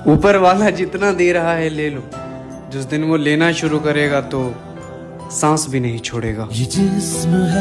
ऊपर वाला जितना दे रहा है ले लो, जिस दिन वो लेना शुरू करेगा तो सांस भी नहीं छोड़ेगा। ये जिस्म है